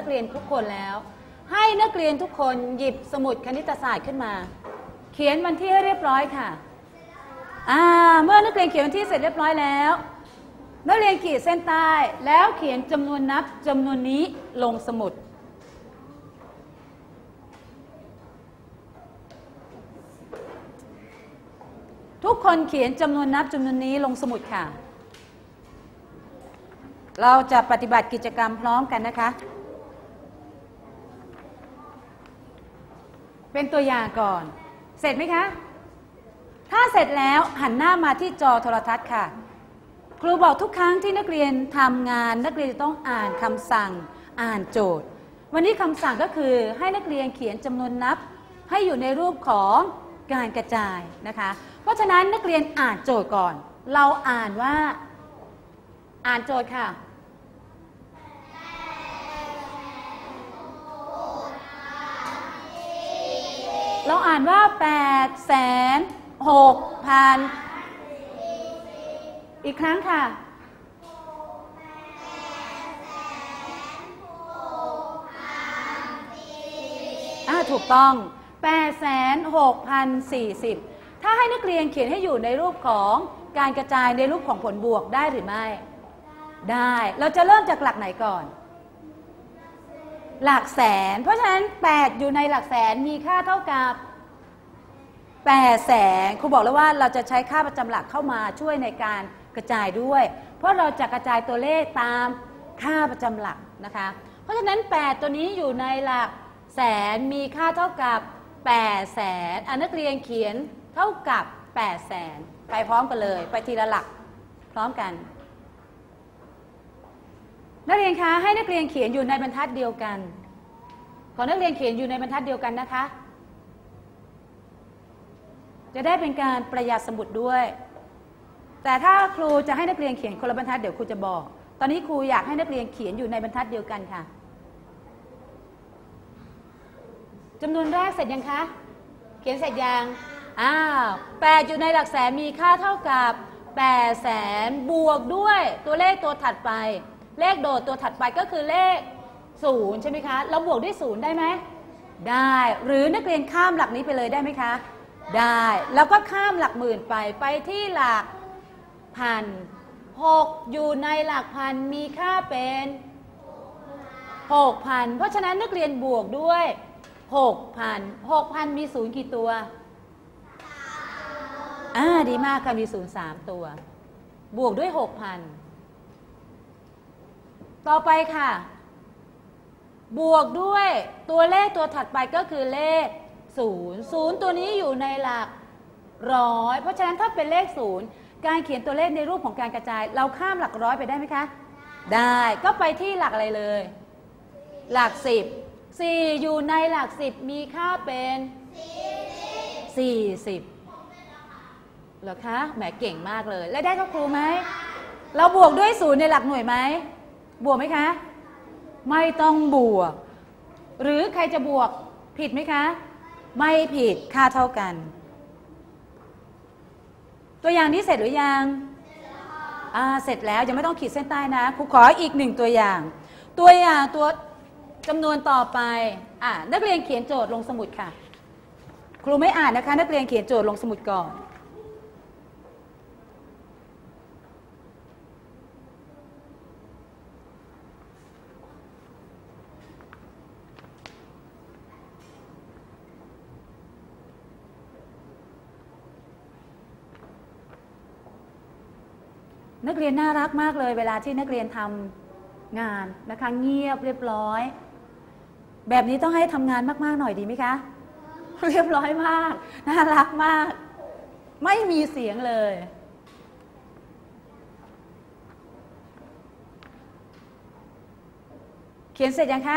กเรียนทุกคนแล้วให้นักเรียนทุกคนหยิบสมุดคณิตศาสตร์ขึ้นมาเขียนวันที่ให้เรียบร้อยค่ะเมื่อนักเรียนเขียนวันที่เสร็จเรียบร้อยแล้วนักเรียนขีดเส้นใต้แล้วเขียนจำนวนนับจำนวนนี้ลงสมุดทุกคนเขียนจำนวนนับจำนวนนี้ลงสมุดค่ะเราจะปฏิบัติกิจกรรมพร้อมกันนะคะเป็นตัวอย่างก่อนเสร็จไหมคะถ้าเสร็จแล้วหันหน้ามาที่จอโทรทัศน์ค่ะครูบอกทุกครั้งที่นักเรียนทำงานนักเรียนจะต้องอ่านคำสั่งอ่านโจทย์วันนี้คำสั่งก็คือให้นักเรียนเขียนจำนวนนับให้อยู่ในรูปของการกระจายนะคะเพราะฉะนั้นนักเรียนอ่านโจทย์ก่อนเราอ่านว่าอ่านโจทย์ค่ะเราอ่านว่า806,000อีกครั้งค่ะถูกต้อง806,040ถ้าให้นักเรียนเขียนให้อยู่ในรูปของการกระจายในรูปของผลบวกได้หรือไม่ได้เราจะเริ่มจากหลักไหนก่อนหลักแสนเพราะฉะนั้น8อยู่ในหลักแสนมีค่าเท่ากับ800,000ครูบอกแล้วว่าเราจะใช้ค่าประจำหลักเข้ามาช่วยในการกระจายด้วยเพราะเราจะกระจายตัวเลขตามค่าประจำหลักนะคะเพราะฉะนั้น8ตัวนี้อยู่ในหลักแสนมีค่าเท่ากับ800,000นักเรียนเขียนเท่ากับ800,000ไปพร้อมกันเลยไปทีละหลักพร้อมกันนักเรียนคะให้นักเรียนเขียนอยู่ในบรรทัดเดียวกันขอนักเรียนเขียนอยู่ในบรรทัดเดียวกันนะคะจะได้เป็นการประหยัดสมุดด้วยแต่ถ้าครูจะให้นักเรียนเขียนคนละบรรทัดเดี๋ยวครูจะบอกตอนนี้ครูอยากให้นักเรียนเขียนอยู่ในบรรทัดเดียวกันค่ะจำนวนแรกเสร็จยังคะเขียนเสร็จยัง8อยู่ในหลักแสนมีค่าเท่ากับ800,000บวกด้วยตัวเลขตัวถัดไปเลขโดดตัวถัดไปก็คือเลข0ใช่ไหมคะเราบวกด้วย0ได้ไหมได้หรือนักเรียนข้ามหลักนี้ไปเลยได้ไหมคะได้แล้วก็ข้ามหลักหมื่นไปที่หลักพัน6อยู่ในหลักพันมีค่าเป็น 6,000 เพราะฉะนั้นนักเรียนบวกด้วย 6,000 มี0กี่ตัวดีมากค่ะมี0 3ตัวบวกด้วย 6,000 ต่อไปค่ะบวกด้วยตัวเลขตัวถัดไปก็คือเลข0ตัวนี้อยู่ในหลักร้อยเพราะฉะนั้นถ้าเป็นเลข0การเขียนตัวเลขในรูปของการกระจายเราข้ามหลักร้อยไปได้ไหมคะได้ก็ไปที่หลักอะไรเลยหลัก10 4อยู่ในหลัก10มีค่าเป็น40เหรอคะแหมเก่งมากเลยและได้เท่าครูไหมเราบวกด้วย0ในหลักหน่วยไหมบวกไหมคะไม่ต้องบวกหรือใครจะบวกผิดไหมคะไม่ผิดค่าเท่ากันตัวอย่างนี้เสร็จหรือยังเสร็จแล้วยังไม่ต้องขีดเส้นใต้นะครูขออีก1ตัวอย่างตัวจำนวนต่อไปนักเรียนเขียนโจทย์ลงสมุดค่ะครูไม่อ่านนะคะนักเรียนเขียนโจทย์ลงสมุดก่อนนักเรียนน่ารักมากเลยเวลาที่นักเรียนทำงานนะคะเงียบเรียบร้อยแบบนี้ต้องให้ทำงานมากๆหน่อยดีไหมคะเรียบร้อยมากน่ารักมากไม่มีเสียงเลยเขียนเสร็จยังคะ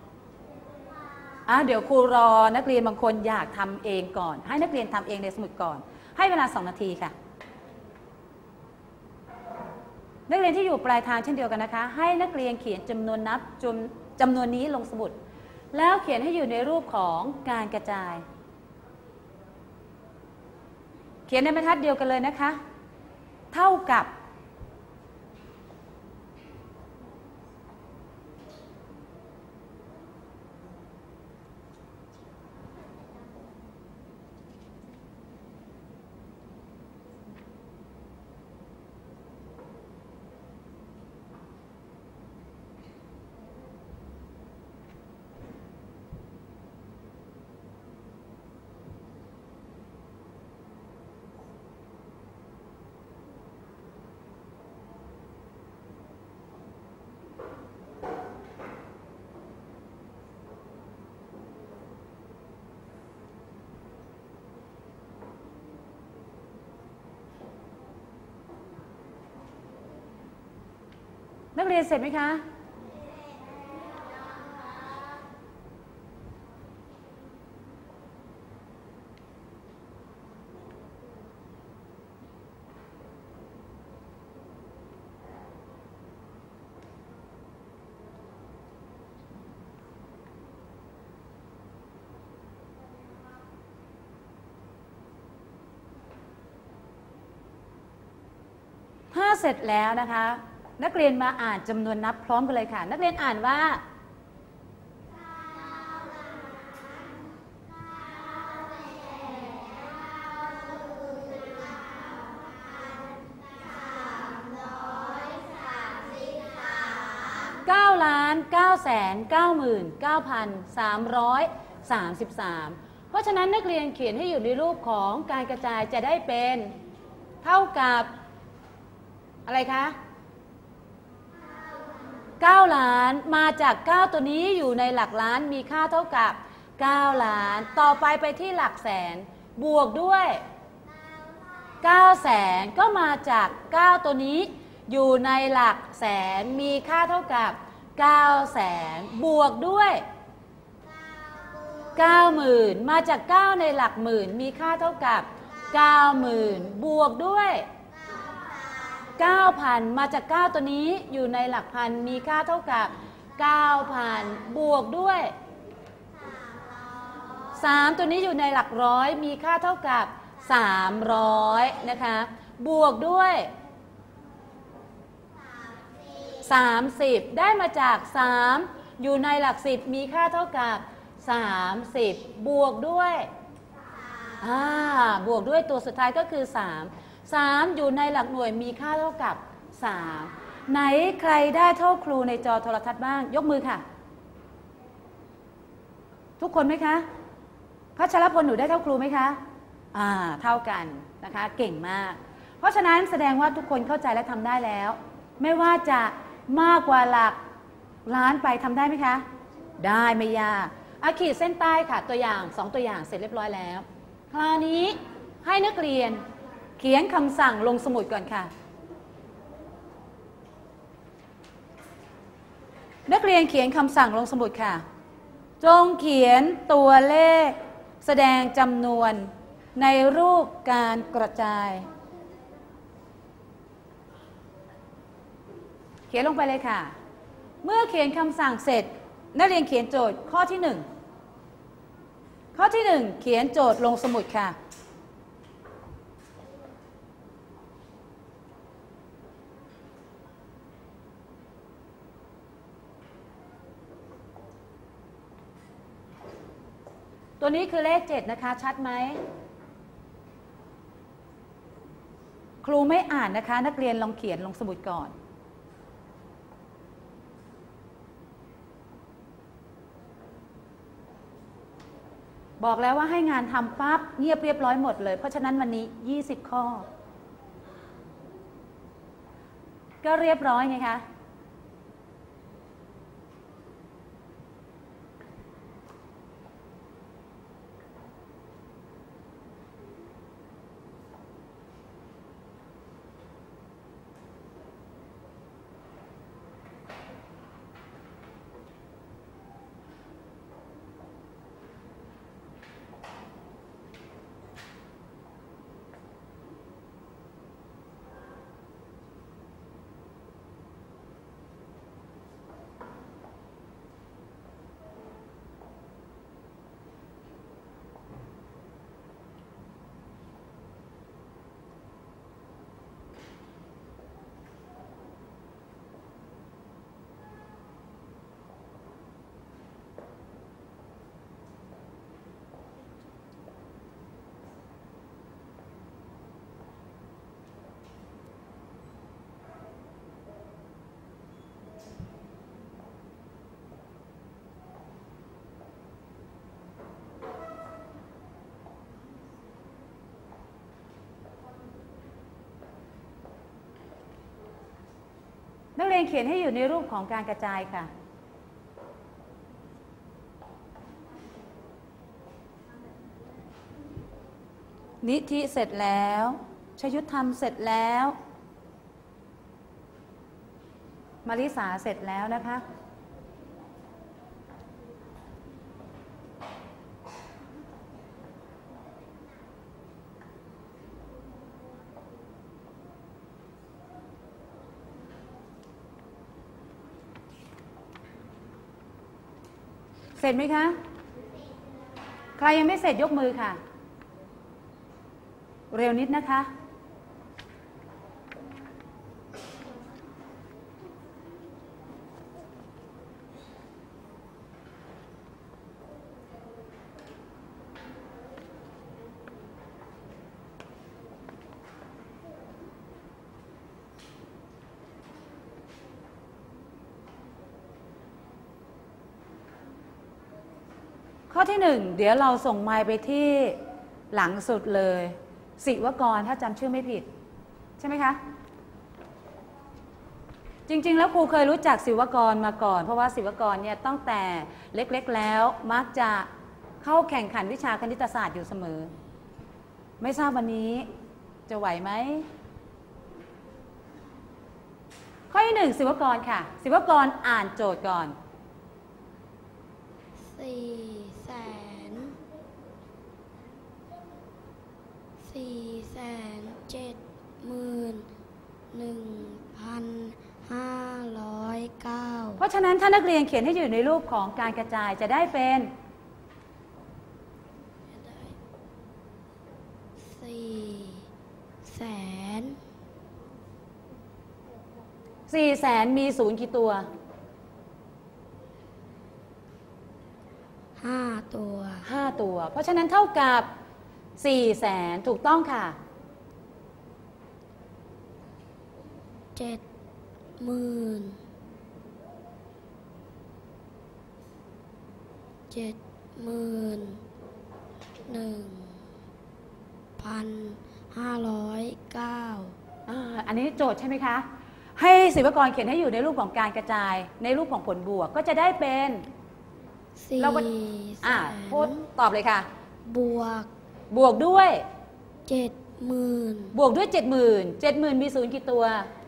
เดี๋ยวครูรอนักเรียนบางคนอยากทำเองก่อนให้นักเรียนทำเองในสมุดก่อนให้เวลา2 นาทีค่ะนักเรียนที่อยู่ปลายทางเช่นเดียวกันนะคะให้นักเรียนเขียนจำนวนนับจำนวนนี้ลงสมุดแล้วเขียนให้อยู่ในรูปของการกระจายเขียนในบรรทัดเดียวกันเลยนะคะเท่ากับนักเรียนเสร็จไหมคะถ้าเสร็จแล้วนะคะนักเรียนมาอ่านจำนวนนับพร้อมกันเลยค่ะนักเรียนอ่านว่า9,999,333เพราะฉะนั้นนักเรียนเขียนให้อยู่ในรูปของการกระจายจะได้เป็นเท่ากับอะไรคะ9 ล้านมาจาก9ตัวนี้อยู่ในหลักล้านมีค่าเท่ากับ9 ล้านต่อไปที่หลักแสนบวกด้วย9 แสนก็มาจาก9ตัวนี้อยู่ในหลักแสนมีค่าเท่ากับ9 แสนบวกด้วย90,000มาจาก9ในหลักหมื่นมีค่าเท่ากับ90,000บวกด้วย9,000มาจาก9ตัวนี้อยู่ในหลักพันมีค่าเท่ากับ9,000บวกด้วย3ตัวนี้อยู่ในหลักร้อยมีค่าเท่ากับ300นะคะบวกด้วย30ได้มาจาก3อยู่ในหลัก10มีค่าเท่ากับ30บวกด้วยบวกด้วยตัวสุดท้ายก็คือ3อยู่ในหลักหน่วยมีค่าเท่ากับ3ไหนใครได้เท่าครูในจอโทรทัศน์บ้างยกมือค่ะทุกคนไหมคะพัชรพลหนูได้เท่าครูไหมคะเท่ากันนะคะเก่งมากเพราะฉะนั้นแสดงว่าทุกคนเข้าใจและทำได้แล้วไม่ว่าจะมากกว่าหลักล้านไปทำได้ไหมคะได้ไม่ยากขีดเส้นใต้ค่ะตัวอย่าง2ตัวอย่างเสร็จเรียบร้อยแล้วคราวนี้ให้นักเรียนเขียนคำสั่งลงสมุดก่อนค่ะนักเรียนเขียนคำสั่งลงสมุดค่ะจงเขียนตัวเลขแสดงจำนวนในรูปการกระจายเขียนลงไปเลยค่ะเมื่อเขียนคำสั่งเสร็จนักเรียนเขียนโจทย์ข้อที่1ข้อที่1เขียนโจทย์ลงสมุดค่ะตัวนี้คือเลข7นะคะชัดไหมครูไม่อ่านนะคะนักเรียนลองเขียนลงสมุดก่อนบอกแล้วว่าให้งานทำปั๊บเงียบเรียบร้อยหมดเลยเพราะฉะนั้นวันนี้20ข้อก็เรียบร้อยไงคะนักเรียนเขียนให้อยู่ในรูปของการกระจายค่ะนิธิเสร็จแล้วชยุทธทำเสร็จแล้วมาริสาเสร็จแล้วนะคะเสร็จไหมคะใครยังไม่เสร็จยกมือค่ะเร็วนิดนะคะข้อที่หนึ่งเดี๋ยวเราส่งไมล์ไปที่หลังสุดเลยศิวกรถ้าจำชื่อไม่ผิดใช่ไหมคะจริงๆแล้วครูเคยรู้จักศิวกรมาก่อนเพราะว่าศิวกรเนี่ยตั้งแต่เล็กๆแล้วมักจะเข้าแข่งขันวิชาคณิตศาสตร์อยู่เสมอไม่ทราบวันนี้จะไหวไหมข้อที่หนึ่งศิวกรค่ะศิวกรอ่านโจทย์ก่อน 4,471,509 เพราะฉะนั้นถ้านักเรียนเขียนให้อยู่ในรูปของการกระจายจะได้เป็น400,000มีศูนย์กี่ตัว 5 ตัว 5 ตัวเพราะฉะนั้นเท่ากับ400,000ถูกต้องค่ะ 71,509 อันนี้โจทย์ใช่ไหมคะให้ศิวกรเขียนให้อยู่ในรูปของการกระจายในรูปของผลบวกก็จะได้เป็นเราก็พูดตอบเลยค่ะบวกด้วย 70,000 บวกด้วย70,000มีศูนย์กี่ตัว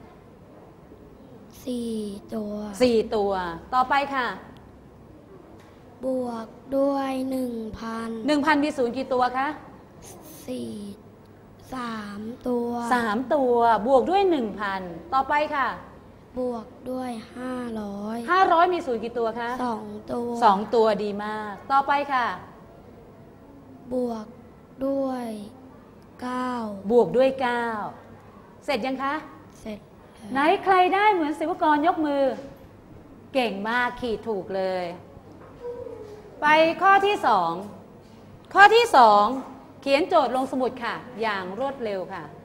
4 ตัว 4 ตัวต่อไปค่ะบวกด้วย1,000 มีศูนย์กี่ตัวคะ 3 ตัว 3 ตัวบวกด้วย1,000ต่อไปค่ะบวกด้วย500 มีศูนย์กี่ตัวคะ 2 ตัว 2 ตัวดีมากต่อไปค่ะบวกด้วย9 บวกด้วย9เสร็จยังคะเสร็จไหนใครได้เหมือนศิวกรยกมือเก่งมากขีดถูกเลยไปข้อที่2เขียนโจทย์ลงสมุดค่ะอย่างรวดเร็วค่ะ